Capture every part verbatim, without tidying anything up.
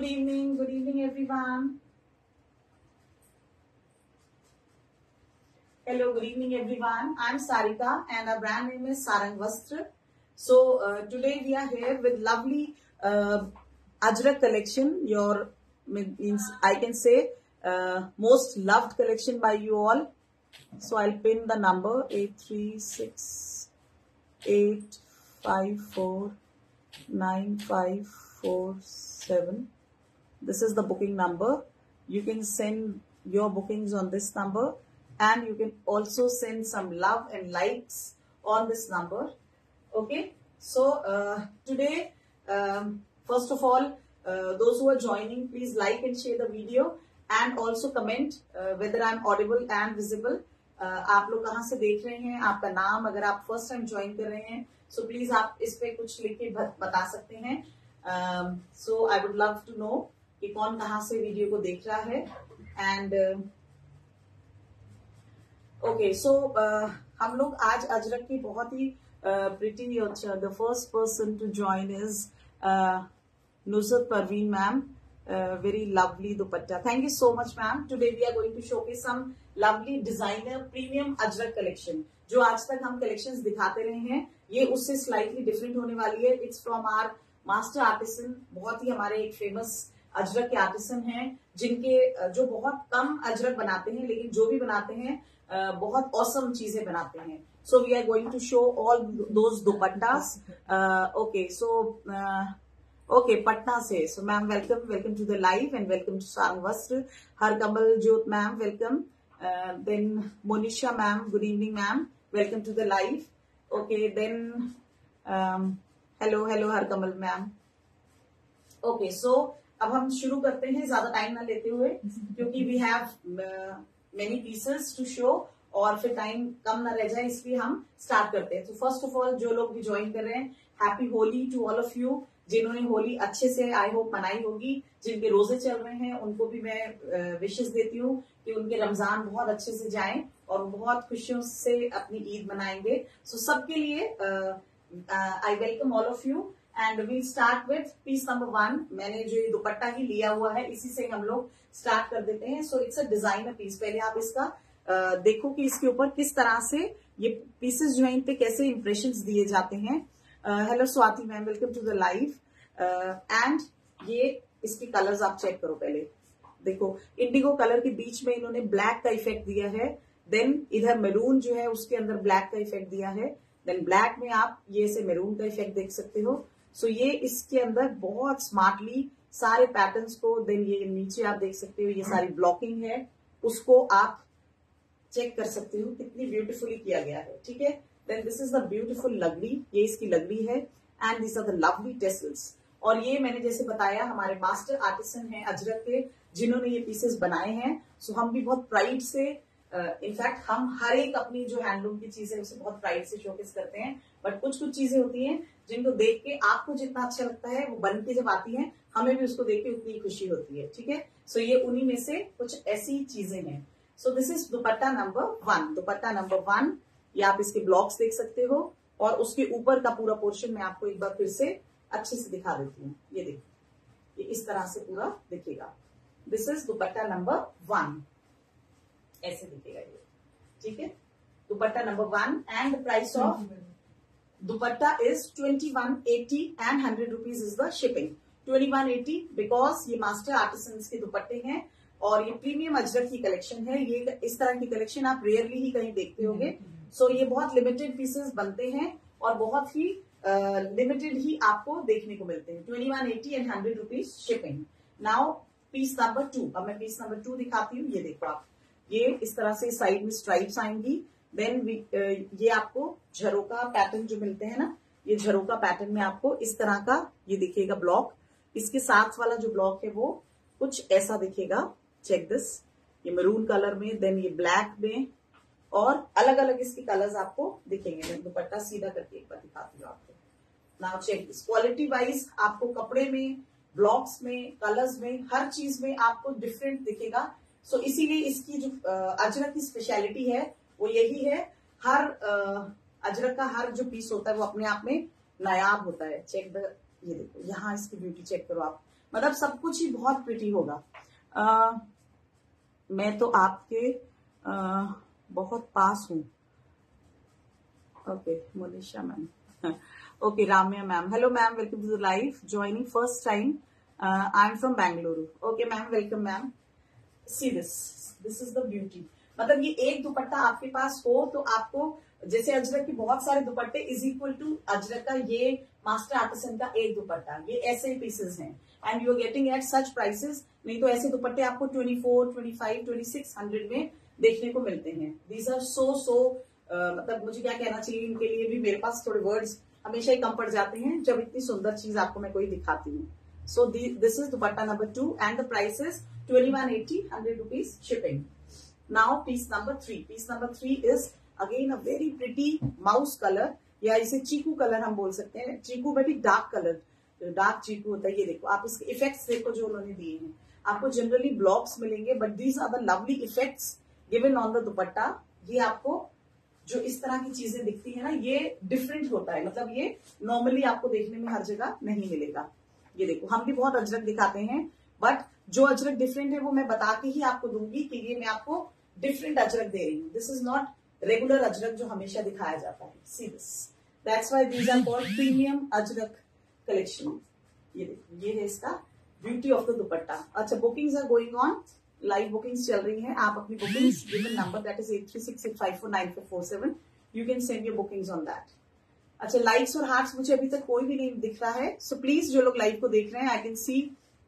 good evening. Good evening, everyone. Hello, good evening, everyone. I'm Sarika, and our brand name is Sarang Vastra. So uh, today we are here with lovely uh, Ajrak collection. Your means I can say uh, most loved collection by you all. So I'll pin the number eight three six eight five four nine five four seven. This is the booking number. You can send your bookings on this number, and you can also send some love and likes on this number. Okay, so uh, today um, first of all, uh, those who are joining, please like and share the video, and also comment uh, whether I'm audible and visible. uh, आप लोग कहाँ से देख रहे हैं, आपका नाम, अगर आप फर्स्ट टाइम ज्वाइन कर रहे हैं सो so प्लीज आप इस पे कुछ लिख के बता सकते हैं. So I would love to know कि कौन कहाँ से वीडियो को देख रहा है. एंड ओके, सो हम लोग आज अजरक की बहुत ही pretty, the first person to join is Nusrat Parveen ma'am. Uh, very lovely dupatta. Thank you so much, ma'am. Today we are going to showcase some lovely designer premium ajrak collection. जो आज तक हम collections दिखाते रहे हैं, ये उससे slightly different होने वाली है. It's from our master artisan. बहुत ही हमारे एक famous अजरक के आर्टिसन हैं, जिनके जो बहुत कम अजरक बनाते हैं, लेकिन जो भी बनाते हैं बहुत awesome चीजें बनाते हैं. So we are going to show all those dupattas. Uh, okay, so. Uh, okay, Patna से. So ma'am welcome, welcome to the live and welcome to Sarang Vastra. Harkamal Jyot ma'am welcome. Then Monisha ma'am, good evening ma'am, welcome to the live. Okay, then hello hello Harkamal ma'am. Okay, so अब हम शुरू करते हैं, ज्यादा time ना लेते हुए, क्योंकि we have many pieces to show और फिर टाइम कम ना रह जाए, इसलिए हम स्टार्ट करते हैं. तो फर्स्ट ऑफ ऑल, जो लोग भी ज्वाइन कर रहे हैं, happy Holi to all of you. जिन्होंने होली अच्छे से आई होप मनाई होगी, जिनके रोजे चल रहे हैं, उनको भी मैं विशेष देती हूँ कि उनके रमजान बहुत अच्छे से जाएं और बहुत खुशियों से अपनी ईद मनाएंगे. सो so, सबके लिए I welcome all of you and we start with piece number one. मैंने जो ये दुपट्टा ही लिया हुआ है, इसी से हम लोग स्टार्ट कर देते हैं. So it's a designer piece. पहले आप इसका uh, देखो कि इसके ऊपर किस तरह से ये पीसेस जो है, इन पे कैसे इंप्रेशंस दिए जाते हैं. Hello Swati ma'am, welcome to the live. And ये इसकी कलर्स आप चेक करो. पहले देखो, इंडिगो कलर के बीच में इन्होंने ब्लैक का इफेक्ट दिया है. देन इधर मैरून जो है उसके अंदर ब्लैक का इफेक्ट दिया है. देन ब्लैक में आप ये से मैरून का इफेक्ट देख सकते हो. सो so ये इसके अंदर बहुत स्मार्टली सारे पैटर्न्स को, देन ये नीचे आप देख सकते हो, ये सारी ब्लॉकिंग है, उसको आप चेक कर सकते हो कितनी ब्यूटीफुली किया गया है. ठीक है. Then this is the beautiful लगड़ी, ये इसकी लगड़ी है. And these are the lovely tassels. और ये मैंने जैसे बताया, हमारे मास्टर आर्टिसन हैं अजरक के, जिन्होंने ये पीसेस बनाए हैं. सो so हम भी बहुत प्राइड से, इनफैक्ट uh, हम हर एक अपनी जो हैंडलूम की चीज है उसे बहुत प्राइड से शोकेस करते हैं. बट कुछ कुछ चीजें होती हैं जिनको देख के आपको जितना अच्छा लगता है, वो बन के जब आती हैं, हमें भी उसको देख के उतनी खुशी होती है. ठीक है. सो so ये उन्हीं में से कुछ ऐसी चीजें हैं. So this is dupatta number one. Dupatta number one, ये आप इसके ब्लॉक्स देख सकते हो, और उसके ऊपर का पूरा पोर्शन मैं आपको एक बार फिर से अच्छे से दिखा देती हूँ. ये देखो, ये इस तरह से पूरा दिखेगा. This is dupatta number one. ऐसे दिखेगा ये. ठीक है. Dupatta number one. And the price of dupatta is twenty one eighty and hundred rupees is the shipping. Twenty one eighty because ये मास्टर आर्टिसन के दुपट्टे हैं और ये प्रीमियम अजरक की कलेक्शन है. ये इस तरह की कलेक्शन आप रेयरली ही कहीं देखते होंगे. सो so, ये बहुत लिमिटेड पीसेस बनते हैं और बहुत ही लिमिटेड uh, ही आपको देखने को मिलते हैं. Twenty one eighty and hundred rupees shipping. Now piece number two. अब मैं पीस नंबर टू दिखाती हूँ. ये देखो आप, ये इस तरह से साइड में स्ट्राइप्स आएंगी. देन uh, ये आपको झरोका पैटर्न जो मिलते हैं ना, ये झरोका पैटर्न में आपको इस तरह का ये दिखेगा ब्लॉक. इसके साथ वाला जो ब्लॉक है वो कुछ ऐसा दिखेगा. Check this. ये मैरून कलर में, देन ये ब्लैक में, और अलग अलग इसके कलर्स आपको दिखेंगे. मैं दुपट्टा सीधा करके एक बार दिखाती हूँ आपको. Now check this. Quality wise आपको कपड़े में, ब्लॉक्स में, कलर्स में, हर चीज में आपको डिफरेंट दिखेगा. सो so, इसीलिए इसकी जो अजरक की स्पेशलिटी है वो यही है. हर अजरक का हर जो पीस होता है वो अपने आप में नायाब होता है. चेक द, ये देखो यहाँ इसकी ब्यूटी चेक करो आप. मतलब सब कुछ ही बहुत प्रिटी होगा। आ, मैं तो आपके आ, बहुत पास हूँ। Okay Monisha ma'am, okay Ramya ma'am, hello ma'am, welcome to the live, joining first time, I am from Bengaluru. Okay ma'am, welcome ma'am. See this, this is the beauty. मतलब ये एक दुपट्टा आपके पास हो तो आपको, जैसे अजरक के बहुत सारे दुपट्टे इज इक्वल टू अजरक का ये मास्टर आर्टिसन का एक दुपट्टा, ये ऐसे ही पीसेस हैं and you are getting at such prices. नहीं तो ऐसे दुपट्टे आपको twenty four, twenty five, twenty six hundred में देखने को मिलते हैं। दीज आर सो सो मतलब मुझे क्या कहना चाहिए, इनके लिए भी मेरे पास थोड़े वर्ड्स हमेशा ही कम पड़ जाते हैं जब इतनी सुंदर चीज आपको मैं कोई दिखाती हूँ। So this is dupatta number two and the price is twenty one eighty, hundred rupees shipping. Now piece number three, piece number three is again a very pretty mouse colour, या इसे चीकू कलर हम बोल सकते हैं। चीकू बट एक dark colour, dark chikoo होता है। ये देखो आप इसके इफेक्ट्स देखो जो उन्होंने दिए हैं। आपको जनरली ब्लॉक्स मिलेंगे but these are the lovely effects given on the dupatta. ये आपको जो इस तरह की चीजें दिखती है ना, ये डिफरेंट होता है, मतलब ये नॉर्मली आपको देखने में हर जगह नहीं मिलेगा। ये देखो, हम भी बहुत अजरक दिखाते हैं बट जो अजरक डिफरेंट है वो मैं बता के ही आपको दूंगी कि ये मैं आपको डिफरेंट अजरक दे रही हूँ। This is not regular Ajrak जो हमेशा दिखाया जाता है। See this, that's why these are called premium Ajrak collection. ये देखो, ये है इसका ब्यूटी ऑफ द दुपट्टा। अच्छा, bookings are going on, live bookings चल रही हैं। आप अपनी bookings given number that is eight three six eight five four nine four four seven, you can send your bookings on that. अच्छा, likes और hearts मुझे अभी तक कोई भी नहीं दिख रहा है, सो so प्लीज जो लोग लाइव को देख रहे हैं, I can see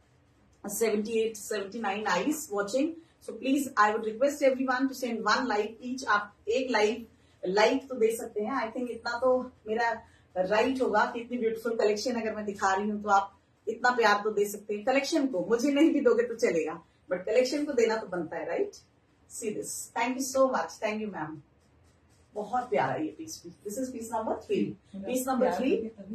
seventy eight, seventy nine eyes watching, so please I would request everyone to send one like each. आप एक लाइव लाइक तो दे सकते हैं, आई थिंक इतना तो मेरा राइट होगा कि इतनी ब्यूटीफुल कलेक्शन अगर मैं दिखा रही हूँ तो आप इतना प्यार तो दे सकते हैं। कलेक्शन को मुझे नहीं भी दोगे तो चलेगा बट कलेक्शन को देना तो बनता है, right? See this, thank you so much, thank you ma'am, बहुत प्यारा ये piece. This is piece number three, piece number three.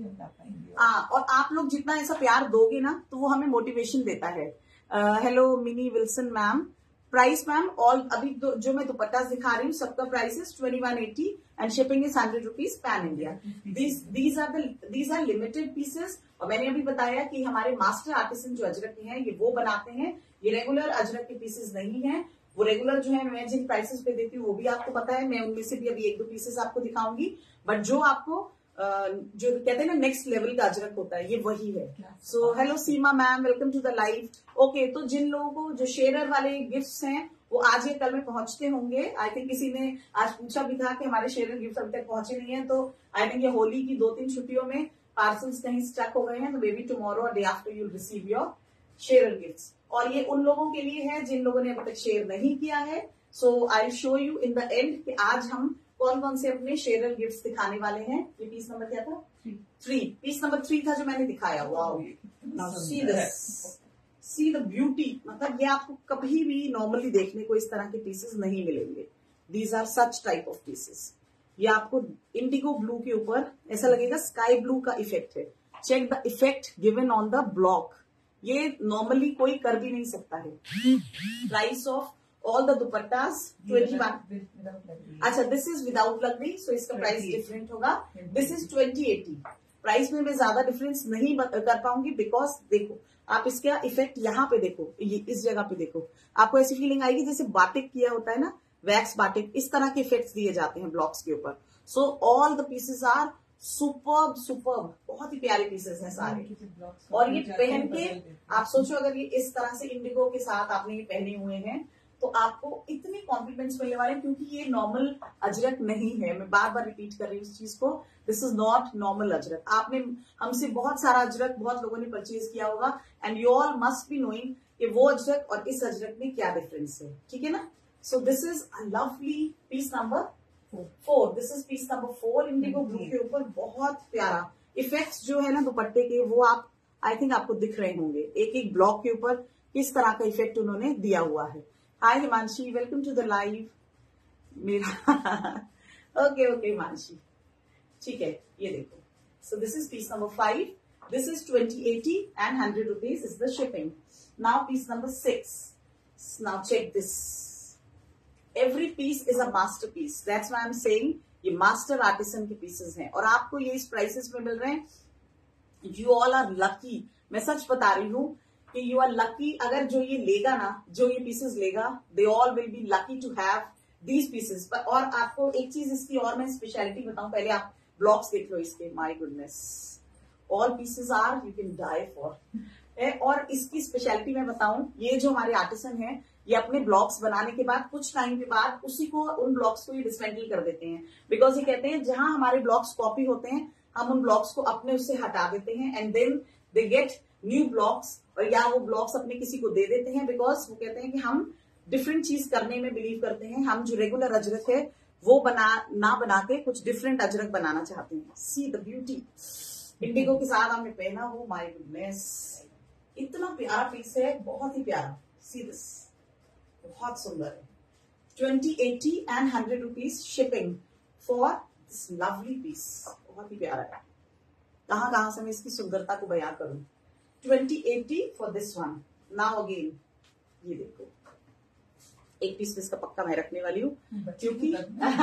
हाँ, और आप लोग जितना ऐसा प्यार दोगे ना तो वो हमें मोटिवेशन देता है। Hello Mini Wilson ma'am, price ma'am all अभी जो मैं दुपट्टा दिखा रही हूँ सबका price is twenty one eighty and shipping is hundred rupees pan India. These are these are limited pieces. और मैंने अभी बताया कि हमारे मास्टर आर्टिसन जो अजरक के हैं ये वो बनाते हैं, ये रेगुलर अजरक के पीसेस नहीं है। वो रेगुलर जो है मैं जिन प्राइसेस पे देती हूँ वो भी आपको पता है, मैं उनमें से भी अभी एक दो पीसेस आपको दिखाऊंगी, बट जो आपको जो कहते हैं ना नेक्स्ट लेवल का अजरक होता है ये वही है। So hello Seema ma'am, welcome to the live. Okay, तो जिन लोगों को जो शेरर वाले गिफ्ट्स हैं वो आज या कल में पहुंचते होंगे। आई थिंक किसी ने आज पूछा भी था कि हमारे शेरर गिफ्ट अभी तक पहुंचे नहीं है, तो आई थिंक ये होली की दो तीन छुट्टियों में पार्सल्स कहीं स्टक हो गए हैं, तो maybe tomorrow or day after you receive your sharer gifts. और ये उन लोगों के लिए है जिन लोगों ने अभी तक शेयर नहीं किया है। So I show you in the end कि आज हम कौन कौन से अपने शेरर गिफ्ट्स दिखाने वाले हैं। ये पीस नंबर क्या था? थ्री। पीस नंबर थ्री था जो मैंने दिखाया। Wow, see this, see the beauty. मतलब ये आपको कभी भी नॉर्मली देखने को इस तरह के पीसेस नहीं मिलेंगे। These are such type of pieces. ये आपको इंडिगो ब्लू के ऊपर ऐसा लगेगा स्काई ब्लू का इफेक्ट है। Check the effect given on the block, ये नॉर्मली कोई कर भी नहीं सकता है। Price of all the dupattas twenty one. अच्छा, दिस इज विदाउट लकड़ी, सो इसका प्राइस डिफरेंट होगा। This is twenty eighty. Price में मैं ज्यादा डिफरेंस नहीं कर पाऊंगी बिकॉज देखो आप इसका इफेक्ट यहाँ पे देखो, ये इस जगह पे देखो, आपको ऐसी फीलिंग आएगी जैसे बाटिक किया होता है ना, वैक्स बाटिक, इस तरह के इफेक्ट्स दिए जाते हैं ब्लॉक्स के ऊपर। So all the pieces are superb, superb, बहुत ही प्यारे पीसेस हैं सारे। और ये पहन के आप सोचो अगर ये इस तरह से इंडिगो के साथ आपने ये पहने हुए हैं तो आपको इतने कॉम्प्लीमेंट्स मिलने वाले हैं, क्योंकि ये नॉर्मल अजरक नहीं है। मैं बार बार रिपीट कर रही हूँ इस चीज को, this is not normal Ajrak. आपने हमसे बहुत सारा अजरक बहुत लोगों ने परचेज किया होगा and you all must be knowing कि वो अजरक और इस अजरक में क्या डिफरेंस है, ठीक है ना? So this is a lovely piece number four. This is piece number four, indigo blue के ऊपर बहुत प्यारा इफेक्ट्स जो है ना दुपट्टे के, वो आप आई थिंक आपको दिख रहे होंगे। एक एक ब्लॉक के ऊपर किस तरह का इफेक्ट उन्होंने दिया हुआ है। Hi Himanshi, welcome to the live. मेरा ओके ओके हिमांशी, ठीक है, ये देखो। So this is piece number five, this is twenty eighty and hundred rupees is the shipping. Now piece number six, now check this. Every piece is a masterpiece, that's why I am saying ये master artisan के pieces हैं और आपको ये इस prices में मिल रहे हैं। You all are lucky. मैं सच बता रही हूं, कि यू आर लकी, अगर जो ये लेगा ना, जो ये पीसेस लेगा, they all will be lucky to have these pieces. और आपको एक चीज इसकी और मैं स्पेशलिटी बताऊं, पहले आप ब्लॉक्स देख लो इसके। My goodness, all pieces are you can die for. और इसकी स्पेशलिटी मैं बताऊं, ये जो हमारे आर्टिसन है, ये अपने ब्लॉक्स बनाने के बाद कुछ टाइम के बाद उसी को, उन ब्लॉक्स को ये डिसमेंटल कर देते हैं। बिकॉज ये कहते हैं जहां हमारे ब्लॉक्स कॉपी होते हैं, हम उन ब्लॉक्स को अपने उससे हटा देते हैं and then they get new blocks, और या वो ब्लॉक्स अपने किसी को दे देते हैं। बिकॉज वो कहते हैं कि हम डिफरेंट चीज करने में बिलीव करते हैं, हम जो रेगुलर अजरक है वो बना ना बना के कुछ डिफरेंट अजरक बनाना चाहते हैं। सी द ब्यूटी, इंडिगो के साथ हमने पहना हो। माय गुडनेस, इतना प्यारा पीस है, बहुत ही प्यारा। सी दिस, बहुत सुंदर है। Twenty eighty and hundred rupees shipping for this lovely piece, बहुत ही प्यारा है। कहां कहां से मैं इसकी सुंदरता को बयां करूं। Twenty eighty for this one. Now again, ये देखो, एक पीस इसका पक्का मैं रखने वाली हूँ, क्योंकि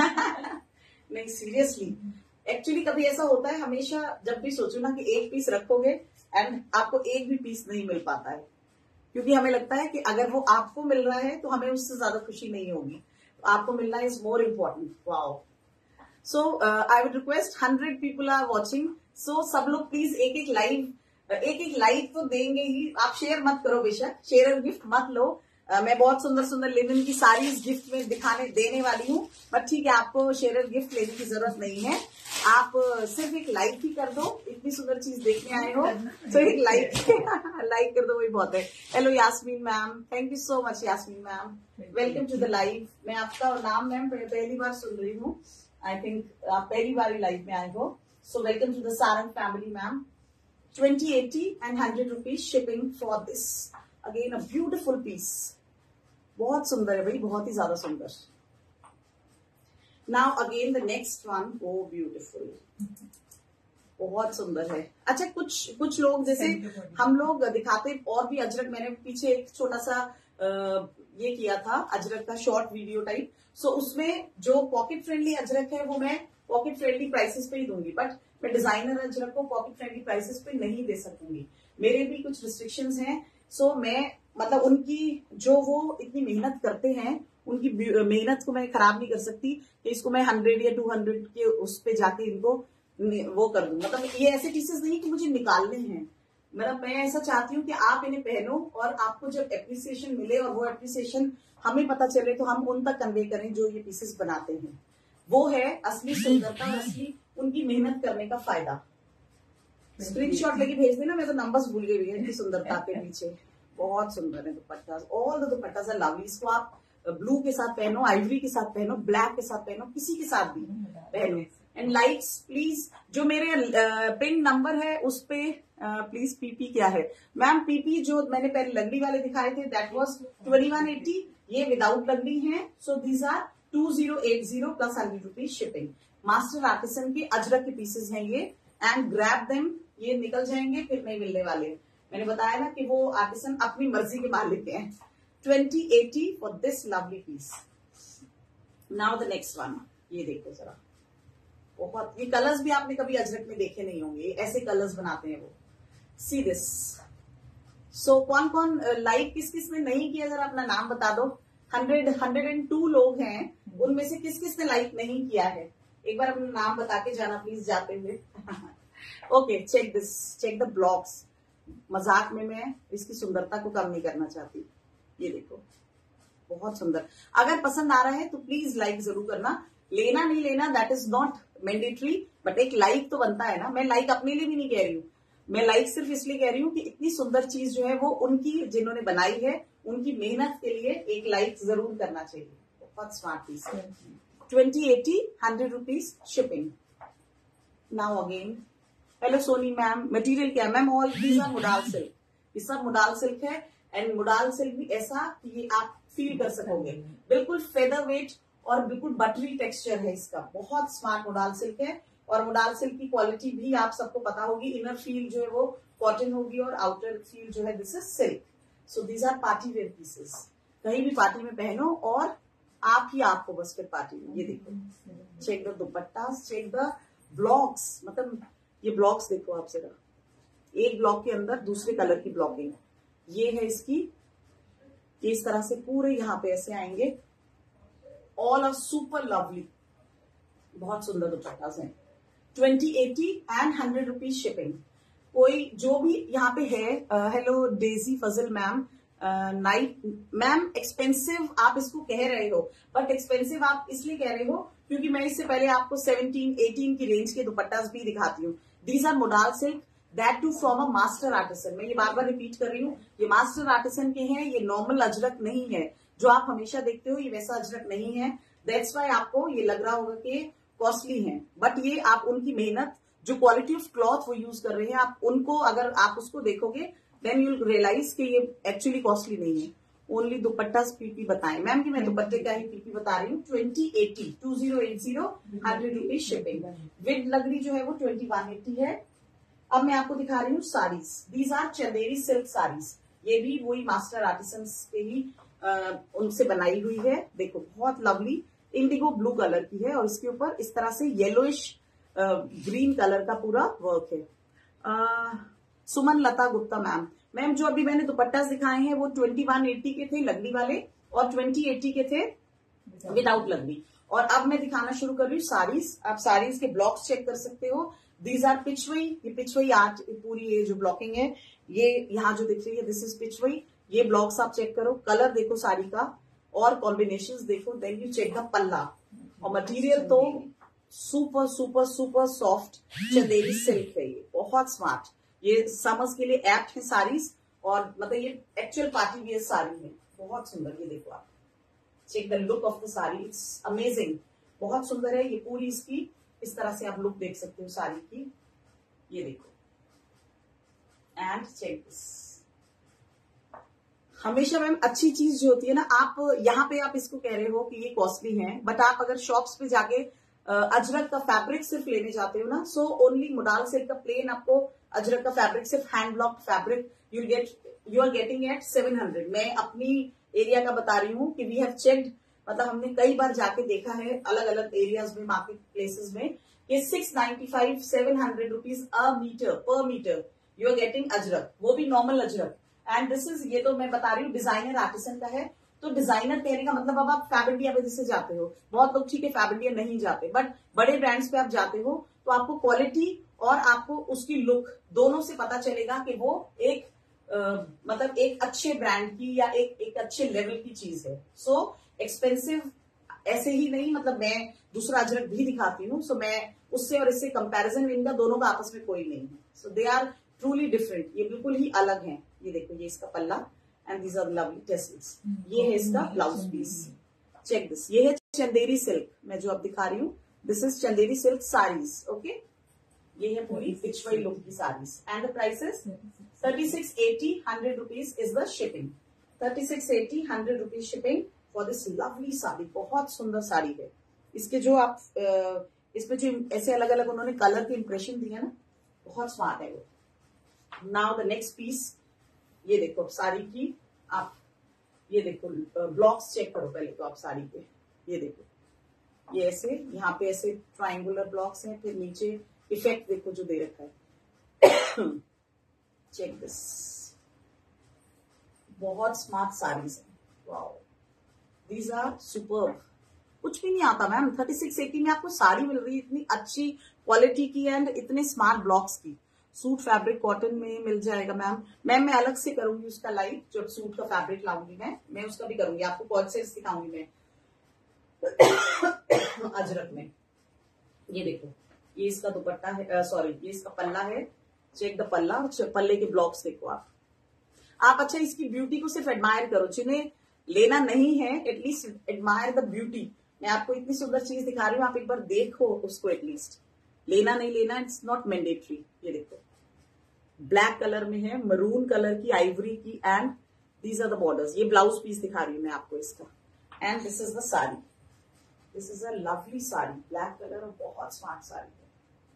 नहीं सीरियसली, एक्चुअली कभी ऐसा होता है, हमेशा जब भी सोचो ना कि एक पीस रखोगे एंड आपको एक भी पीस नहीं मिल पाता है, क्योंकि हमें लगता है कि अगर वो आपको मिल रहा है तो हमें उससे ज्यादा खुशी नहीं होगी। आपको मिलना is more important. Wow. So I would request, hundred people are watching, so सब लोग प्लीज एक एक लाइव एक एक लाइक तो देंगे ही। आप शेयर मत करो बेशक, शेयर और गिफ्ट मत लो। uh, मैं बहुत सुंदर सुंदर लिनन की साड़ीज गिफ्ट में दिखाने देने वाली हूँ, बट ठीक है, आपको शेयर और गिफ्ट लेने की जरूरत नहीं है। आप uh, सिर्फ एक लाइक ही कर दो, इतनी सुंदर चीज देखने आए हो तो एक लाइक लाइक कर दो, वही बहुत है। Hello Yasmin ma'am, thank you so much Yasmin ma'am, welcome to the live. मैं आपका नाम मैम पहली बार सुन रही हूँ, आई थिंक आप पहली बार ही लाइव में आए हो। So welcome to the Sarang family ma'am. Twenty eighty and hundred rupees shipping for this. Again a beautiful piece, बहुत सुंदर है भाई, बहुत ही ज्यादा सुंदर। Now again the next one, oh beautiful, बहुत सुंदर है। अच्छा, कुछ कुछ लोग जैसे हम लोग दिखाते और भी अजरक, मैंने पीछे एक छोटा सा आ, ये किया था अजरक का शॉर्ट वीडियो टाइप। सो उसमें जो पॉकेट फ्रेंडली अजरक है वो मैं पॉकेट फ्रेंडली प्राइसेस पे ही दूंगी, बट मैं डिजाइनर अजरक को पॉकेट फ्रेंडली प्राइसेस पे नहीं दे सकूंगी, मेरे भी कुछ रिस्ट्रिक्शंस हैं। सो मैं मतलब उनकी जो वो इतनी मेहनत करते हैं, उनकी मेहनत को मैं खराब नहीं कर सकती कि इसको मैं हंड्रेड या टू हंड्रेड के उस पे जाके इनको वो कर दूं। मतलब ये ऐसे पीसेस नहीं कि मुझे निकालने हैं, मतलब मैं ऐसा चाहती हूँ कि आप इन्हें पहनो और आपको जब एप्रिसिएशन मिले और वो एप्रिसिएशन हमें पता चले तो हम उन तक कन्वे करें जो ये पीसेस बनाते हैं। वो है असली सुंदरता और असली उनकी मेहनत करने का फायदा। स्क्रीनशॉट लेके भेज देना, मैं तो नंबर्स भूल गई इनकी सुंदरता के पीछे। बहुत सुंदर है dupatta, all the dupattas are lovely. इसको आप ब्लू के साथ पहनो, आइवरी के साथ पहनो, ब्लैक के साथ पहनो, किसी के साथ भी पहनो। एंड लाइक्स प्लीज, जो मेरे पिन नंबर है उस पे प्लीज पीपी क्या है मैम, पीपी जो मैंने पहले लंगड़ी वाले दिखाए थे that was twenty one eighty, ये विदाउट लंगड़ी है। So these are two zero eight zero plus hundred rupees shipping. Master artisan के अजरक के पीसेस हैं ये, एंड ग्रैब देम, ये निकल जाएंगे फिर नहीं मिलने वाले। मैंने बताया ना कि वो आर्टिसन अपनी मर्जी के मालिक हैं। Twenty eighty for this lovely piece. Now the next one, ये देखो जरा, बहुत ये कलर्स भी आपने कभी अजरक में देखे नहीं होंगे, ऐसे कलर्स बनाते हैं वो। See this. सो कौन कौन लाइक किस किस ने नहीं किया, जरा अपना नाम बता दो। हंड्रेड हंड्रेड एंड टू लोग हैं, उनमें से किस किस ने लाइक नहीं किया है, एक बार अपना नाम बता के जाना प्लीज जाते हुए। Okay, check this, check the blocks. मजाक में मैं इसकी सुंदरता को कम नहीं करना चाहती। ये देखो, बहुत सुंदर। अगर पसंद आ रहा है तो प्लीज लाइक जरूर करना, लेना नहीं लेना that is not mandatory, but एक लाइक तो बनता है ना। मैं लाइक अपने लिए भी नहीं कह रही हूँ, मैं लाइक सिर्फ इसलिए कह रही हूँ कि इतनी सुंदर चीज जो है वो उनकी, जिन्होंने बनाई है उनकी मेहनत के लिए एक लाइक जरूर करना चाहिए। बहुत स्मार्ट पीस है। Twenty eighty hundred rupees shipping. Now again, hello Soni ma'am, material क्या है ma'am? All these are modal silk, ये सब मुडाल सिल्क है। एंड मुडाल सिल्क भी ऐसा कि ये आप फील कर सकोगे, बिल्कुल फेदर वेट और बिल्कुल बटरी टेक्सचर है इसका। बहुत स्मार्ट मुडाल सिल्क है, और मुडाल सिल्क की क्वालिटी भी आप सबको पता होगी। इनर फील जो है वो कॉटन होगी और आउटर फील जो है this is silk. So these are party wear pieces, कहीं भी पार्टी में पहनो और आप ही आपको बस फिर पार्टी में। ये देखो, check the dupatta, check the blocks, मतलब ये ब्लॉक्स देखो आप जरा, एक ब्लॉक के अंदर दूसरे कलर की ब्लॉकिंग, ये है इसकी, इस तरह से पूरे यहाँ पे ऐसे आएंगे। ऑल आर सुपर लवली, बहुत सुंदर दुपट्टा है। Twenty eighty and hundred rupees shipping. कोई जो भी यहाँ पे है, hello Daisy Fazal ma'am, night ma'am, expensive आप इसको कह रहे हो, बट एक्सपेंसिव आप इसलिए कह रहे हो क्योंकि मैं इससे पहले आपको सेवनटीन एटीन की रेंज के दुपट्टास भी दिखाती हूँ। These are modal silk, that too from a master artisan. मैं ये बार बार रिपीट कर रही हूँ, ये मास्टर आर्टिसन के हैं, ये नॉर्मल अजरक नहीं है जो आप हमेशा देखते हो, ये वैसा अजरक नहीं है। दैट्स वाई आपको ये लग रहा होगा कि कॉस्टली है, बट ये आप उनकी मेहनत, जो क्वालिटी ऑफ क्लॉथ वो यूज कर रहे हैं, आप उनको अगर आप उसको देखोगे देन यू रियलाइज कि ये एक्चुअली कॉस्टली नहीं है। ओनली दुपट्टा पीपी बताएं मैम कि मैं दुपट्टे का ही पीपी बता रही हूँ। Twenty eighty, two zero eight zero, hundred rupees shipping. With लगड़ी जो है वो ट्वेंटी वन एटी है। अब मैं आपको दिखा रही हूँ saris. These are Chanderi silk saris. ये भी वही मास्टर आर्टिसंस के ही आ, उनसे बनाई हुई है। देखो बहुत लवली इंडिगो ब्लू कलर की है और इसके ऊपर इस तरह से येलोइश ग्रीन कलर का पूरा वर्क है। आ, सुमन लता गुप्ता मैम, मैम जो अभी मैंने दुपट्टा दिखाए हैं वो ट्वेंटी वन एटी के थे लगड़ी वाले और ट्वेंटी एटी के थे विदाउट लगड़ी। और अब मैं दिखाना शुरू कर रही हूँ साड़ीज। आप साड़ीज के ब्लॉक्स चेक कर सकते हो। दीज आर पिचवई, ये पिचवई आर्ट पूरी ये जो ब्लॉकिंग है ये यहाँ जो दिख रही है दिस इज पिचवई। ये ब्लॉक्स आप चेक करो, कलर देखो साड़ी का और कॉम्बिनेशंस देखो, देन यू चेक द पल्ला। और मटेरियल तो super super super soft Chanderi silk है, ये बहुत स्मार्ट। ये समर्स के लिए एप्ट है साड़ीज और मतलब ये एक्चुअल पार्टी वियर साड़ी है, बहुत सुंदर। ये देखो आप, check the look of the sari, it's amazing, बहुत सुंदर है। ये पूरी इसकी इस तरह से आप लुक देख सकते हो साड़ी की, ये देखो। And check this. हमेशा मैम अच्छी चीज जो होती है ना, आप यहाँ पे आप इसको कह रहे हो कि ये कॉस्टली है, बट आप अगर शॉप्स पे जाके अजरक का फैब्रिक सिर्फ लेने जाते हो ना, सो ओनली मोडाल सिल्क का प्लेन आपको अजरक का फैब्रिक सिर्फ hand block fabric you get you are getting at seven hundred. मैं अपनी एरिया का बता रही हूँ कि वी हैव चेक्ड, मतलब हमने कई बार जाके देखा है अलग अलग एरियाज में, मार्केट प्लेसेस में, ये six ninety five seven hundred rupees a meter पर meter you are getting ajrak, वो भी normal ajrak. And this is, ये तो मैं बता रही हूँ डिजाइनर आर्टिसन का है। तो डिजाइनर कहने का मतलब, अब आप फैब्रिक पे जैसे जाते हो, बहुत लोग ठीक है फैब्रिक नहीं जाते, बट बड़े ब्रांड्स पे आप जाते हो तो आपको क्वालिटी और आपको उसकी लुक दोनों से पता चलेगा कि वो एक uh, मतलब एक अच्छे ब्रांड की या एक एक अच्छे लेवल की चीज है। सो so, एक्सपेंसिव ऐसे ही नहीं, मतलब मैं दूसरा अजरक भी दिखाती हूँ, सो so, मैं उससे और इससे कंपैरिजन इनका दोनों का आपस में कोई नहीं है। So they are truly different, ये बिल्कुल ही अलग हैं। ये देखो, ये इसका palla and these are lovely tassels. ये है इसका ब्लाउज पीस, चेक दिस। ये है चंदेरी सिल्क, मैं जो अब दिखा रही हूँ this is Chanderi silk saris. Okay, ये है पूरी पिचवई लुक की saris and the prices thirty six eighty, hundred rupees is the shipping. Thirty six eighty, hundred rupees shipping for this lovely sari. बहुत सुंदर साड़ी है। इसके जो आप इसमें जो ऐसे अलग अलग उन्होंने कलर के इंप्रेशन दिए ना, बहुत स्मार्ट है वो। नाउ द नेक्स्ट पीस, ये देखो साड़ी की, आप ये देखो ब्लॉक्स चेक करो पहले तो आप साड़ी पे। ये देखो, ये ऐसे यहाँ पे ऐसे ट्राइंगुलर ब्लॉक्स हैं, फिर नीचे इफेक्ट देखो जो दे रखा है। चेक दिस, बहुत स्मार्ट साड़ीज है। Wow, these are superb. कुछ भी नहीं आता मैम, थर्टी सिक्स एटी में आपको साड़ी मिल रही है इतनी अच्छी क्वालिटी की एंड इतने स्मार्ट ब्लॉक्स की। सूट फैब्रिक कॉटन में मिल जाएगा मैम। मैम मैं अलग से करूंगी उसका लाइव, जो सूट का फैब्रिक लाऊंगी मैं मैं उसका भी करूंगी, आपको कॉर्ड सेट्स दिखाऊंगी मैं अजरक में। ये देखो, ये इसका दुपट्टा है, सॉरी ये इसका पल्ला है। चेक द पल्ला और पल्ले के ब्लॉक्स देखो आप आप अच्छा इसकी ब्यूटी को सिर्फ एडमायर करो, जिन्हें लेना नहीं है एटलीस्ट एडमायर द ब्यूटी। मैं आपको इतनी सुंदर चीज दिखा रही हूँ, आप एक बार देखो उसको एटलीस्ट। लेना नहीं लेना, इट्स नॉट मैंडेटरी। ये देखो ब्लैक कलर में है, मरून कलर की, आइवरी की, and these are the borders. ये ब्लाउज पीस दिखा रही हूँ मैं आपको इसका, and this is the sari. This is a lovely sari, black colour और बहुत स्मार्ट साड़ी है।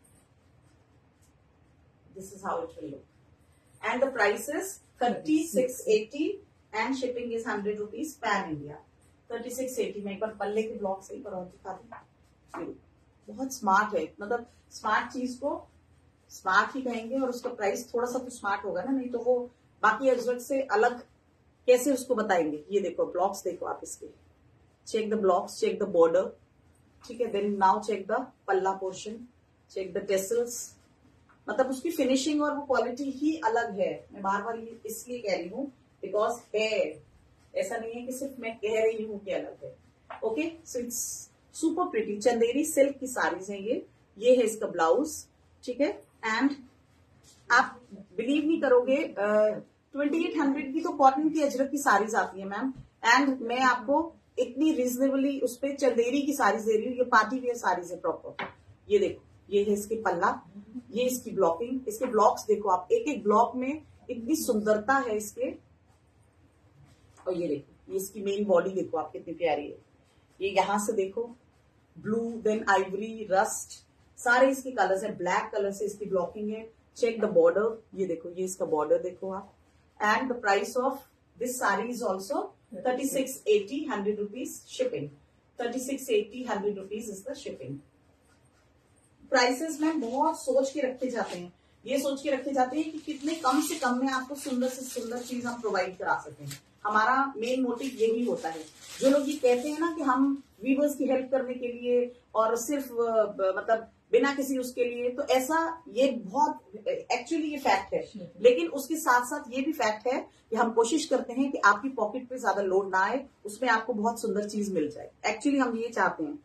This is how it will look and the price is thirty six eighty and shipping is hundred rupees pan India. Thirty six eighty में एक बार पल्ले के block से एक बार और दिखा दूं। बहुत स्मार्ट है, मतलब स्मार्ट चीज को स्मार्ट ही कहेंगे और उसका प्राइस थोड़ा सा तो स्मार्ट होगा ना, नहीं तो वो बाकी अजरक से अलग कैसे उसको बताएंगे। ये देखो ब्लॉक्स देखो आप इसके, check the blocks, check the border, ठीक है। Then now check the palla portion, check the tassels, मतलब उसकी फिनिशिंग और वो क्वालिटी ही अलग है। मैं बार बार इसलिए कह रही हूँ बिकॉज है, ऐसा नहीं है कि सिर्फ मैं कह रही हूँ कि अलग है। Okay, so it's super pretty. Chanderi silk की साड़ीज है ये ये है इसका ब्लाउज, ठीक है। एंड आप बिलीव नहीं करोगे, ट्वेंटी एट हंड्रेड की तो कॉटन की अजरक की साड़ीज आती है मैम, एंड मैं आपको इतनी रिजनेबली उस पर चंदेरी की साड़ीज दे रही हूँ। ये पार्टी वेयर साड़ीज है प्रॉपर। ये देखो, ये है इसके पल्ला, ये इसकी ब्लॉकिंग, इसके ब्लॉक्स देखो आप, एक एक ब्लॉक में इतनी सुंदरता है इसके। और ये देखो, ये इसकी मेन बॉडी देखो आप कितनी प्यारी है। ये यहां से देखो ब्लू, देन आइवरी, रस्ट, सारे इसके कलर्स है, ब्लैक कलर से इसकी ब्लॉकिंग है। चेक द बॉर्डर, ये देखो, ये इसका बॉर्डर देखो आप। And the price of this sari is also thirty six eighty, hundred rupees shipping. Thirty six eighty, hundred rupees is the shipping. Prices में बहुत सोच के रखे जाते हैं, ये सोच के रखे जाते हैं कि कितने कम से कम में आपको सुंदर से सुंदर चीज हम प्रोवाइड करा सकें। हमारा मेन मोटिव यही होता है। जो लोग ये कहते हैं ना कि हम वीवर्स की हेल्प करने के लिए और सिर्फ मतलब बिना किसी उसके लिए, तो ऐसा ये बहुत एक्चुअली ये फैक्ट है, लेकिन उसके साथ साथ ये भी फैक्ट है कि हम कोशिश करते हैं कि आपकी पॉकेट पे ज्यादा लोड ना आए, उसमें आपको बहुत सुंदर चीज मिल जाए। एक्चुअली हम ये चाहते हैं।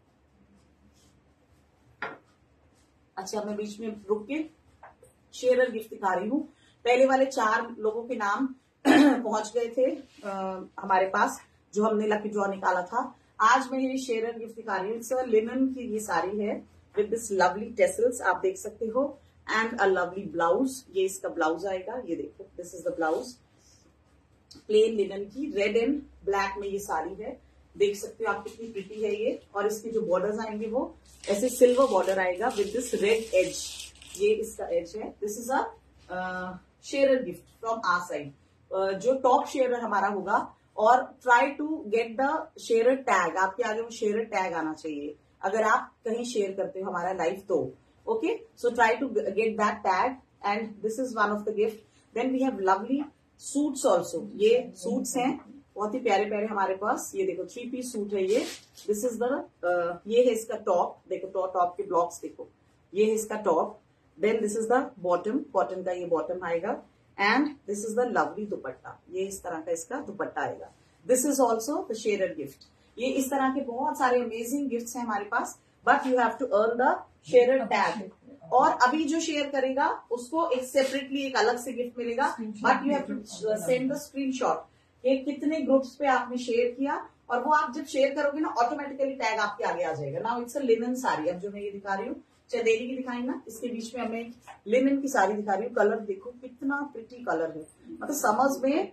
अच्छा, मैं बीच में रुक के शेयर गिफ्ट दिखा रही हूँ। पहले वाले चार लोगों के नाम पहुंच गए थे आ, हमारे पास, जो हमने लकी ड्रॉ निकाला था। आज मैं ये शेयर गिफ्ट दिखा रही हूँ। सर लिनन की ये साड़ी है विद दिस लवली टेसल्स, आप देख सकते हो, एंड अ लवली ब्लाउज। ये इसका ब्लाउज आएगा, ये देखो, this is the blouse. Plain linen की रेड एंड ब्लैक में ये साड़ी है, देख सकते हो आप कितनी प्रिटी है ये। और इसके जो बॉर्डर्स आएंगे वो ऐसे सिल्वर बॉर्डर आएगा विद दिस रेड एज, ये इसका एज है। This is a share gift from our side. जो टॉप शेयर हमारा होगा, और try to get the share tag, आपके आगे वो शेयर टैग आना चाहिए अगर आप कहीं शेयर करते हो हमारा लाइव तो। Okay, so try to get that tag, and this is one of the gift. Then we have lovely suits also. ये सूट्स हैं बहुत ही प्यारे प्यारे हमारे पास। ये देखो, थ्री पीस सूट है ये। दिस इज द ये है इसका टॉप, देखो टॉप टॉप के ब्लॉक्स देखो, ये है इसका top. Then this is the bottom, cotton का ये बॉटम आएगा, and this is the lovely dupatta, ये इस तरह का इसका दुपट्टा आएगा। This is also the share gift. ये इस तरह के बहुत सारे अमेजिंग गिफ्ट्स हैं हमारे पास, but you have to earn the share tag. और अभी जो शेयर करेगा उसको एक सेपरेटली एक अलग से गिफ्ट मिलेगा, but you have to send the screenshot कि कितने ग्रुप्स पे आपने शेयर किया, और वो आप जब शेयर करोगे ना ऑटोमेटिकली टैग आपके आगे आ जाएगा। Now it's a linen sari, अब जो मैं ये दिखा रही हूँ, चंदेरी की दिखाई ना, इसके बीच में हमें लिनन की साड़ी दिखा रही हूँ। कलर देखो कितना प्रिटी कलर है, मतलब समझ में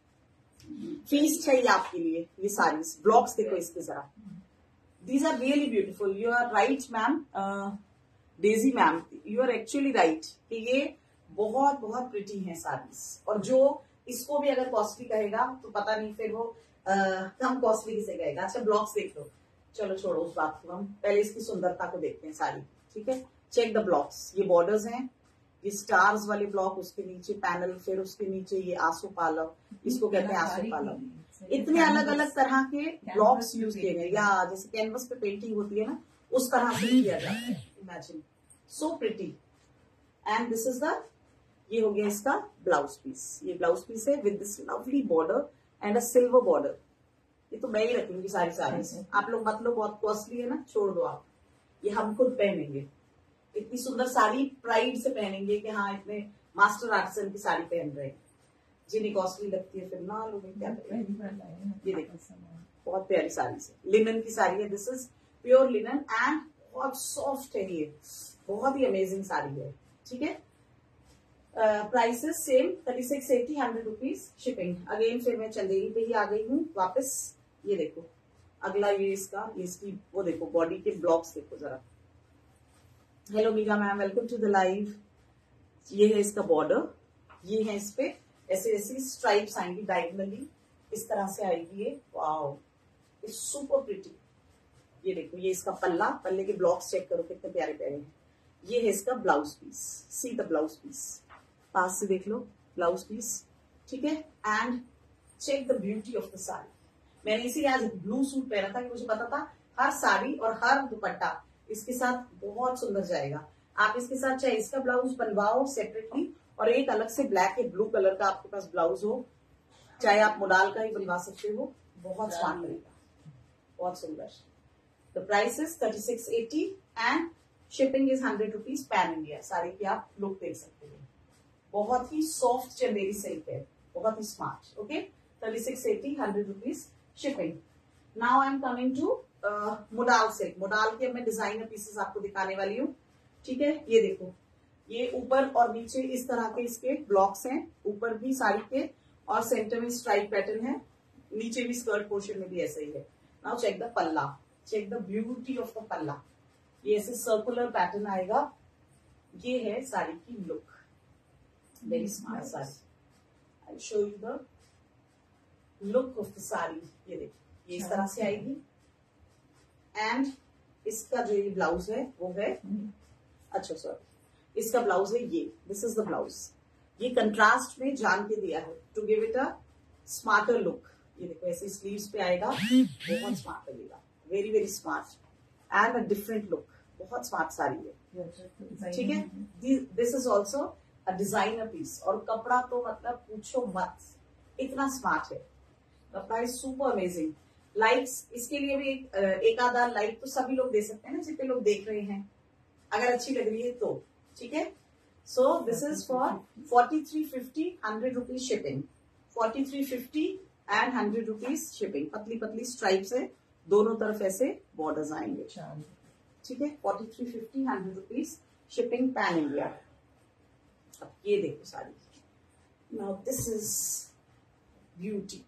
फीस चाहिए आपके लिए। ये साड़ीज ब्लॉक्स देखो इसके जरा, these are really beautiful. You are right ma'am, Daisy ma'am, you are actually right कि ये बहुत बहुत प्रिटी है साड़ीज। और जो इसको भी अगर कॉस्टली कहेगा तो पता नहीं फिर वो आ, कम कॉस्टली किसे कहेगा। अच्छा, ब्लॉक्स देख लो, चलो छोड़ो उस बात को, हम पहले इसकी सुंदरता को देखते हैं साड़ी, ठीक है। चेक द ब्लॉक्स, ये बॉर्डर्स हैं, ये स्टार्स वाले ब्लॉक, उसके नीचे पैनल, फिर उसके नीचे ये आंसू पालव, इसको कहते हैं आंसू पालव। इतने अलग अलग तरह के ब्लॉक्स यूज किए गए, या जैसे कैनवस पे पेंटिंग होती है ना, उस तरह से किया जाता है। Imagine, so pretty. And this is the, ये हो गया इसका ब्लाउज पीस। ये ब्लाउज पीस है with this lovely border and a silver border. ये तो मैं ही रखूंगी सारी साड़ी, आप लोग मत लो, बहुत कॉस्टली है ना, छोड़ दो आप, ये हम खुद पहनेंगे। इतनी सुंदर साड़ी प्राइड से पहनेंगे कि हाँ इतने मास्टर आर्टिसन की साड़ी पहन रहे हैं। जिन्हें कॉस्टली लगती है फिर ना लो, क्या करें। ये देखो, बहुत प्यारी साड़ी से, लिनन की साड़ी है, this is pure linen, and बहुत सॉफ्ट है ये, बहुत ही अमेजिंग साड़ी है, ठीक है। Prices same, thirty six eighty, hundred rupees shipping. Again फिर मैं चंदेरी पे ही आ गई हूँ वापस। ये देखो अगला, ये इसका, ये इसकी वो देखो बॉडी के ब्लॉक्स देखो जरा। Hello Meera ma'am, welcome to the live. ये है इसका बॉर्डर, ये है इस पे ऐसे ऐसी स्ट्राइप्स आएंगी डायगोनली, इस तरह से आएगी ये। Wow, it's super pretty. ये देखो, ये इसका पल्ला, पल्ले के ब्लॉक्स चेक करो कितने प्यारे प्यारे हैं। ये है इसका blouse piece, see the blouse piece, पास से देख लो ब्लाउज पीस, ठीक है। And check the beauty of the sari. मैंने इसीलिए आज ब्लू सूट पहना था कि मुझे पता था हर साड़ी और हर दुपट्टा इसके साथ बहुत सुंदर जाएगा। आप इसके साथ चाहे इसका ब्लाउज बनवाओ सेपरेटली और एक अलग से ब्लैक या ब्लू कलर का आपके पास ब्लाउज हो, चाहे आप मोडाल का ही बनवा सकते हो, बहुत स्मार्ट लगेगा, बहुत सुंदर। The price is thirty six eighty and shipping is hundred rupees pan India. Sari की आप लुक देख सकते हो, बहुत ही सॉफ्ट चंदेरी सिल्क है, बहुत ही smart. Okay, thirty six eighty, hundred rupees shipping. Now I am coming to modal silk. Modal के मैं डिजाइनर पीसेस आपको दिखाने वाली हूँ, ठीक है। ये देखो, ये ऊपर और नीचे इस तरह के इसके ब्लॉक्स हैं, ऊपर भी साड़ी के और सेंटर में स्ट्राइप पैटर्न है, नीचे भी स्कर्ट पोर्शन में भी ऐसा ही है। Now check the palla, check the beauty of the palla. ये ऐसे सर्कुलर पैटर्न आएगा। ये है साड़ी की look, very smart sari. I show you the look of the sari. ये देखिए, ये इस तरह से आएगी एंड इसका जो ये ब्लाउज है वो है, अच्छा सॉरी, इसका ब्लाउज है ये, दिस इज द ब्लाउज। ये कंट्रास्ट में जान के दिया है to give it a smarter look. ये देखो ऐसे स्लीव्स पे आएगा, बहुत स्मार्ट लगेगा, very very smart and a different look, बहुत स्मार्ट साड़ी है, ठीक है। This is also a designer piece और कपड़ा तो मतलब पूछो मत, इतना स्मार्ट है, कपड़ा इज सुपर अमेजिंग। लाइक्स इसके लिए भी एक, एक आधा लाइक तो सभी लोग दे सकते हैं ना, जितने लोग देख रहे हैं, अगर अच्छी लग रही है तो, ठीक है। So this is for forty three fifty, hundred rupees shipping, forty three fifty and hundred rupees shipping. पतली पतली स्ट्राइप्स है, दोनों तरफ ऐसे बॉर्डर्स आएंगे, ठीक है। Forty three fifty, hundred rupees shipping pan India. अब ये देखो sari, now this is beauty,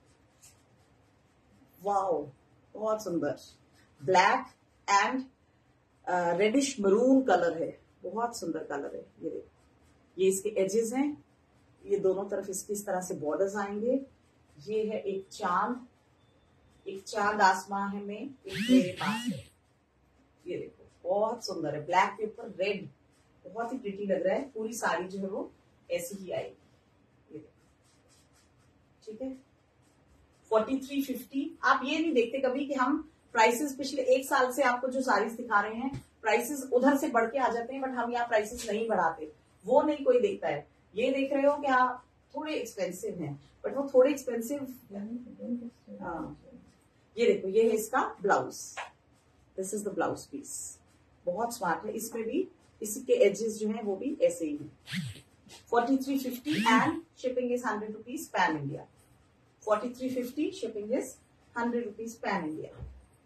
wow, बहुत सुंदर, black and reddish maroon colour है, बहुत सुंदर कलर है। ये देखो, ये इसके एजेस हैं, ये दोनों तरफ इसके इस तरह से बॉर्डर्स आएंगे। ये है एक चांद, एक चांद आसमान में एक मेरे पास है। ये देखो बहुत सुंदर है, ब्लैक के ऊपर रेड, बहुत ही प्रिटी लग रहा है। पूरी साड़ी जो है वो ऐसी ही आएगी, ये देखो, ठीक है। Forty three fifty. आप ये नहीं देखते कभी कि हम प्राइसेस पिछले एक साल से आपको जो साड़ीज दिखा रहे हैं, प्राइसेस उधर से बढ़ के आ जाते हैं, बट हम यहाँ प्राइसेस नहीं बढ़ाते, वो नहीं कोई देखता है। ये देख रहे हो कि हाँ थोड़े एक्सपेंसिव हैं, बट वो थोड़े एक्सपेंसिव। हाँ, ये देखो, ये है इसका blouse, this is the blouse piece, बहुत स्मार्ट है। इसमें भी इसके एजेस जो हैं वो भी ऐसे ही हैं। Forty three fifty and shipping is hundred rupees pan India. Forty three fifty, shipping is hundred rupees pan India.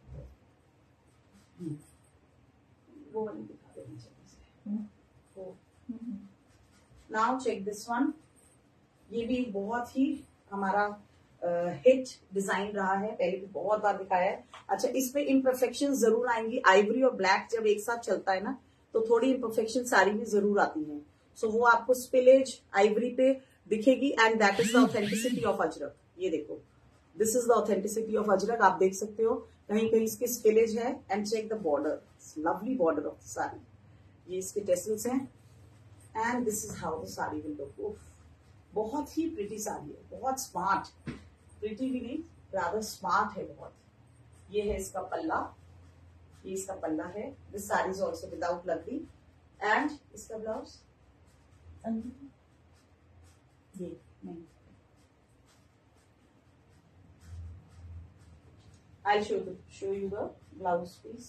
वो वाली दिखा देनी चाहिए। नाउ चेक दिस वन, ये भी बहुत ही हमारा हिट डिजाइन रहा है, पहले भी बहुत बार दिखाया है। अच्छा, इसमें इम्परफेक्शन जरूर आएंगी, आइवरी और ब्लैक जब एक साथ चलता है ना तो थोड़ी इम्परफेक्शन साड़ी में जरूर आती है। सो so, वो आपको स्पिलेज आइवरी पे दिखेगी and that is the authenticity of ajrak. ये देखो, this is the authenticity of ajrak, आप देख सकते हो कहीं कहीं इसके स्पिलेज है। And check the border, lovely border of the sari, ये इसके टेसल्स हैं and this is how the sari will look. बहुत ही प्रिटी साड़ी है, बहुत स्मार्ट, प्रिटी भी नहीं, रादर स्मार्ट है बहुत। ये है इसका पल्ला, ये इसका पल्ला है। This sari is also without lovely and इसका ब्लाउज ये नहीं, I'll show you show you the blouse piece।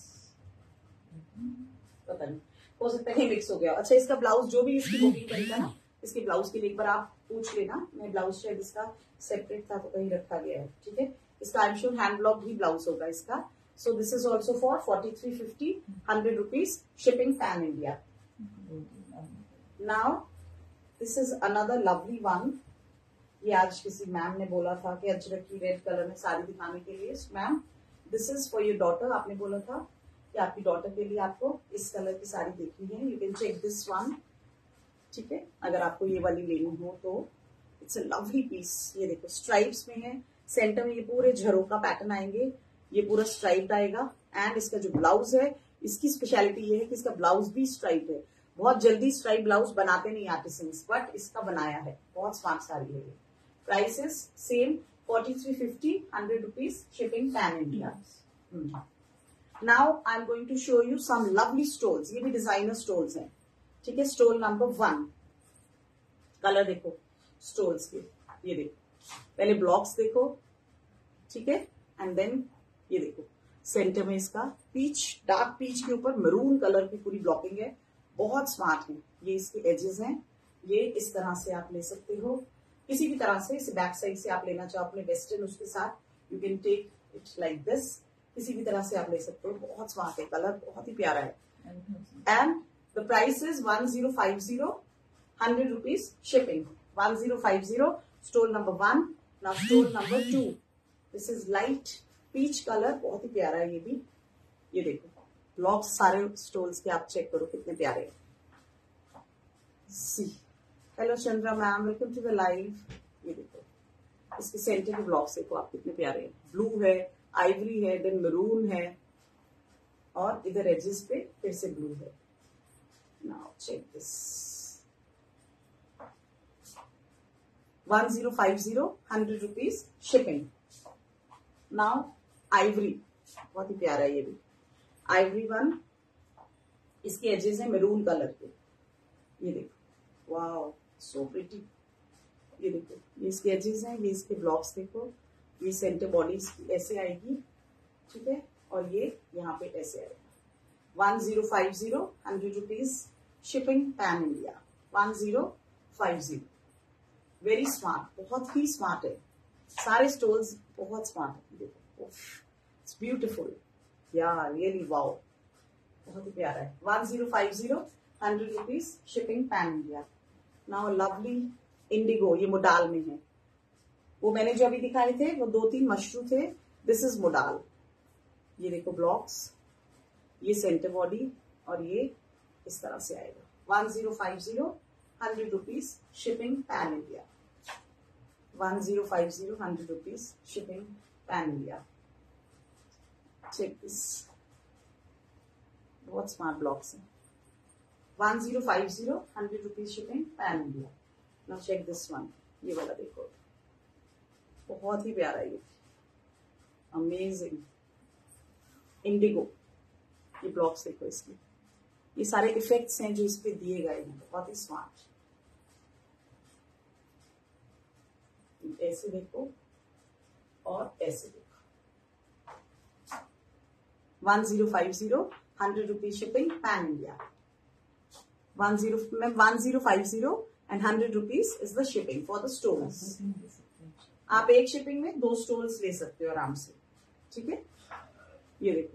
पता नहीं, हो सकता है मिक्स हो गया। अच्छा, इसका ब्लाउज जो भी इसकी बुकिंग करेगा ना, इसके ब्लाउज के लिए एक बार आप पूछ लेना। मैं ब्लाउज शायद इसका सेपरेट था तो कहीं रखा गया है, ठीक है। इसका I am sure hand block भी ब्लाउज होगा इसका। So this is also for forty three fifty, hundred rupees shipping pan India. Now this is another lovely one. ये आज किसी मैम ने बोला था कि अजरक की रेड कलर में साड़ी दिखाने के लिए। Ma'am, this is for your daughter. आपने बोला था कि आपकी डॉटर के लिए आपको इस कलर की साड़ी देखनी है। You can check this one, ठीक है। अगर आपको ये वाली लेनी हो तो इट्स अ लवली पीस। ये देखो, स्ट्राइप्स में है, सेंटर में ये पूरे झरोका पैटर्न आएंगे, ये पूरा स्ट्राइप्ड आएगा। एंड इसका जो ब्लाउज है, इसकी स्पेशलिटी ये है कि इसका ब्लाउज भी स्ट्राइप है। बहुत जल्दी स्ट्राइप ब्लाउज बनाते नहीं आर्टिसंस, बट इसका बनाया है, बहुत स्मार्ट साड़ी है ये। Prices same forty three fifty, hundred rupees shipping pan India. Now I am going to show you some lovely stoles. ये भी डिजाइनर स्टोल्स हैं. ठीक है, स्टोल नंबर वन. कलर देखो स्टोल्स के, ये देखो. पहले ब्लॉक्स देखो, ठीक है, एंड देन ये देखो सेंटर में इसका पीच, डार्क पीच के ऊपर मैरून कलर की पूरी ब्लॉकिंग है. बहुत स्मार्ट है. ये इसके एजेस हैं. ये इस तरह से आप ले सकते हो, किसी भी तरह से. इसे बैक साइड से आप लेना चाहो अपने वेस्टर्न उसके साथ, you can take it like this. किसी भी तरह से आप ले सकते हो. बहुत स्मार्ट है. कलर बहुत ही प्यारा है. And the price is one zero five zero, hundred rupees shipping. One zero five zero. Stole number one. Now stole number two. This is light peach colour. बहुत ही प्यारा है ये भी. ये देखो ब्लॉक्स सारे स्टोल्स के आप चेक करो कितने प्यारे हैं. See, hello Chandra ma'am, welcome to the live. ये देखो इसके सेंटर के ब्लॉक्स देखो आप कितने प्यारे हैं. ब्लू है, आइवरी है, देन मरून है, और इधर एजेस पे फिर से ब्लू है. Now check this. One zero five zero, hundred rupees shipping. Now ivory, बहुत ही प्यारा है ये भी. Ivory one. इसके एजेस है मैरून कलर के. ये देखो, वाओ सो प्रिटी. ये देखो ये इसके एजेस हैं. ये इसके ब्लॉक्स देखो. ये सेंटर बॉडी ऐसे आएगी, ठीक है, और ये यहाँ पे ऐसे आएगा. One zero five zero, hundred rupees shipping pan India. One zero five zero. Very smart, बहुत ही स्मार्ट है. सारे स्टोल्स बहुत स्मार्ट है. देखो it's beautiful. Yeah really wow, बहुत ही प्यारा है. One zero five zero, hundred rupees shipping pan India. Now lovely indigo. ये मोडाल में है. वो मैंने जो अभी दिखाए थे वो दो तीन मशरू थे. This is modal. ये देखो ब्लॉक्स, ये सेंटर बॉडी, और ये इस तरह से आएगा. One zero five zero, hundred rupees shipping pan India. One zero five zero, hundred rupees shipping pan India. Check this, बहुत स्मार्ट ब्लॉक्स हैं. One zero five zero, hundred rupees shipping pan India. Now check this one. ये वाला देखो, बहुत ही प्यारा है ये. Amazing Indigo. ये ब्लॉक्स देखो इसके. ये सारे इफेक्ट्स हैं जो इस पे दिए गए हैं. बहुत ही स्मार्ट. ऐसे देखो और ऐसे देखो. One zero five zero, hundred rupees shipping pan India. One zero ma'am one zero five zero and hundred rupees is the shipping for the stoles. आप एक शिपिंग में दो स्टोल्स ले सकते हो आराम से. ठीक है, ये देखो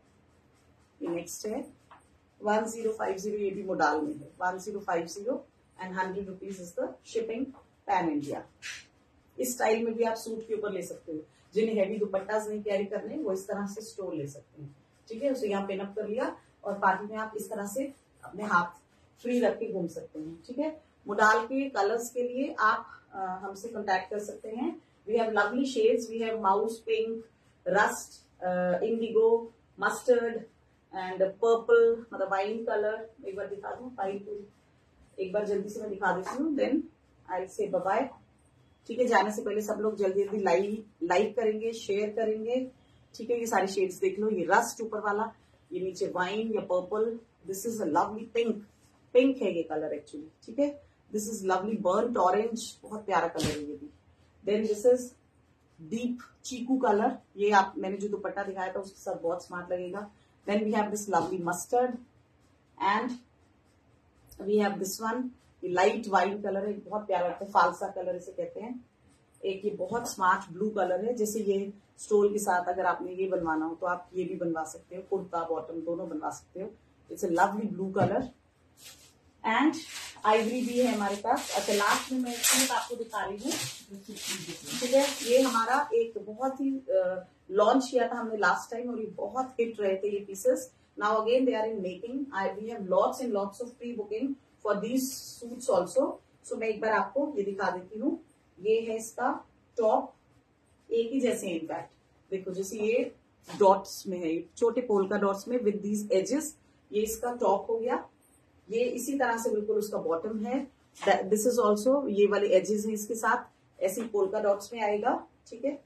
ये नेक्स्ट है वन जीरो फाइव जीरो. ये भी मोडाल में है. One zero five zero and hundred rupees is the shipping pan India. इस स्टाइल में भी आप सूट के ऊपर ले सकते हो. जिन्हें हैवी दुपट्टास नहीं कैरी करने वो इस तरह से स्टोल ले सकते हैं. ठीक है, उसे यहाँ पिन अप कर लिया और पार्टी में आप इस तरह से अपने हाथ फ्री रख के घूम सकते हैं. ठीक है, मोडाल के कलर्स के लिए आप आ, हमसे कांटेक्ट कर सकते हैं. We have lovely shades. We have mouse pink, rust, indigo, mustard and purple, मतलब वाइन कलर. एक बार दिखा दूं फाइल पूरी, एक बार जल्दी से मैं दिखा देती हूँ, देन आई से बाय बाय. ठीक है, जाने से पहले सब लोग जल्दी जल्दी लाइक लाइक करेंगे, शेयर करेंगे. ठीक है, ये सारे शेड्स देख लो. ये रस्ट ऊपर वाला, ये नीचे वाइन या purple. This is a lovely pink. Pink है ये कलर एक्चुअली. ठीक है, this is lovely burnt orange. बहुत प्यारा कलर है ये भी. Then this is deep chikoo colour. ये आप मैंने जो दुपट्टा दिखाया था उसके साथ बहुत स्मार्ट लगेगा. Then we have this lovely mustard and we have this one. ये लाइट वाइन कलर है, बहुत प्यारा लगता है. फालसा कलर इसे कहते हैं. एक ये बहुत स्मार्ट ब्लू कलर है. जैसे ये स्टोल के साथ अगर आपने ये बनवाना हो तो आप ये भी बनवा सकते हो. कुर्ता बॉटम दोनों बनवा सकते हो. It's a lovely blue colour and ivory भी है हमारे पास. अच्छा, लास्ट में मैं सूट आपको दिखा रही हूँ. ठीक है, ये हमारा एक बहुत ही लॉन्च किया था हमने लास्ट टाइम और ये बहुत हिट रहे थे ये pieces. Now again they are in making. I we have lots and lots of pre booking for these suits also. So मैं एक बार आपको ये दिखा देती हूँ. ये है इसका टॉप. एक ही जैसे है इनफैक्ट. देखो जैसे ये डॉट्स में है, छोटे पोल का डॉट्स में विद दीज एजेस. ये इसका टॉप हो गया. ये इसी तरह से बिल्कुल उसका बॉटम है. दिस इज ऑल्सो, ये वाले एजेस हैं इसके साथ. ऐसी पोल्का डॉट्स में आएगा, ठीक है।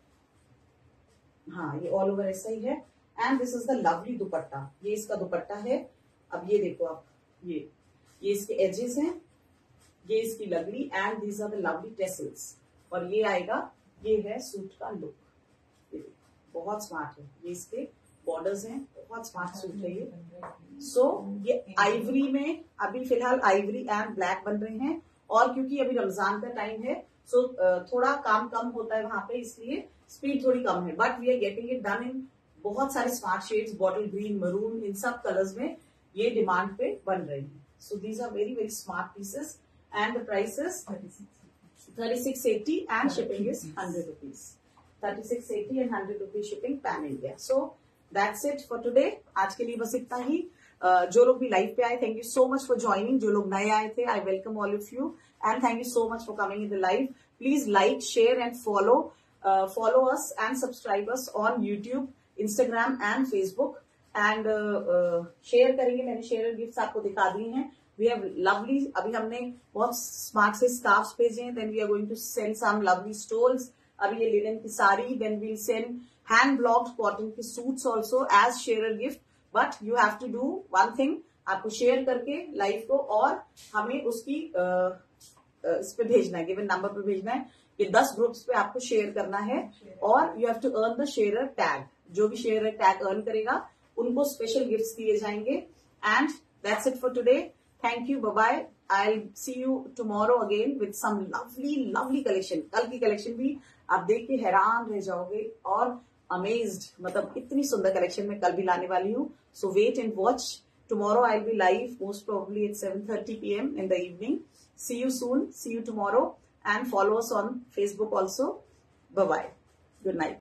हाँ, ये ऑल ओवर ऐसा ही है। And this is the lovely dupatta, ये इसका दुपट्टा है। अब ये देखो आप, ये ये इसके एजेस हैं, ये इसकी lovely, and these are the lovely tassels. और ये आएगा, ये है सूट का लुक। ये देखो बहुत स्मार्ट है, ये इसके बॉर्डर्स हैं, बहुत स्मार्ट सूट है ये। सो so, ये आइवरी में अभी फिलहाल आइवरी एंड ब्लैक बन रहे हैं, और क्योंकि अभी रमजान का टाइम है सो so, थोड़ा काम कम होता है वहां पे, इसलिए स्पीड थोड़ी कम है, but we are getting it done in बहुत सारे smart shades, bottle green, maroon, इन सब कलर्स में ये डिमांड पे बन रहे हैं। So these are very very smart pieces and the price is thirty six eighty and shipping is hundred rupees. Thirty six eighty and hundred rupees shipping pan India. So that's it for today. आज के लिए बस इतना ही। uh, जो लोग भी live पे आए, thank you so much for joining. जो लोग नए आए थे, I welcome all of you and thank you so much for coming in the live. Please like, share and follow follow us and subscribe us on YouTube, Instagram and Facebook. And share करेंगे, मैंने share gift आपको दिखा दिए हैं। We have lovely, अभी हमने बहुत smart से स्कार्फ्स भेजे हैं, then we are going to send some lovely stoles. अभी ये लिनन की sari, then we'll send hand blocked cotton के suits also as share gift. But you have to do one thing, आपको शेयर करके live को और हमें उसकी uh, uh, इस पे भेजना है, गिवन नंबर पे भेजना है। ये दस ग्रुप्स पे आपको शेयर करना है और you have to earn the share tag. जो भी शेयर टैग अर्न करेगा उनको स्पेशल गिफ्ट्स दिए जाएंगे। And that's it for today. Thank you, bye bye. I see you tomorrow again with some lovely lovely collection. कल की collection भी आप देख के हैरान रह जाओगे और अमेज्ड, मतलब इतनी सुंदर कलेक्शन मैं कल भी लाने वाली हूँ। So wait and watch. Tomorrow I will be live most probably at seven thirty P M in the evening. See you soon, see you tomorrow and follow us on Facebook also. Bye bye. Good night.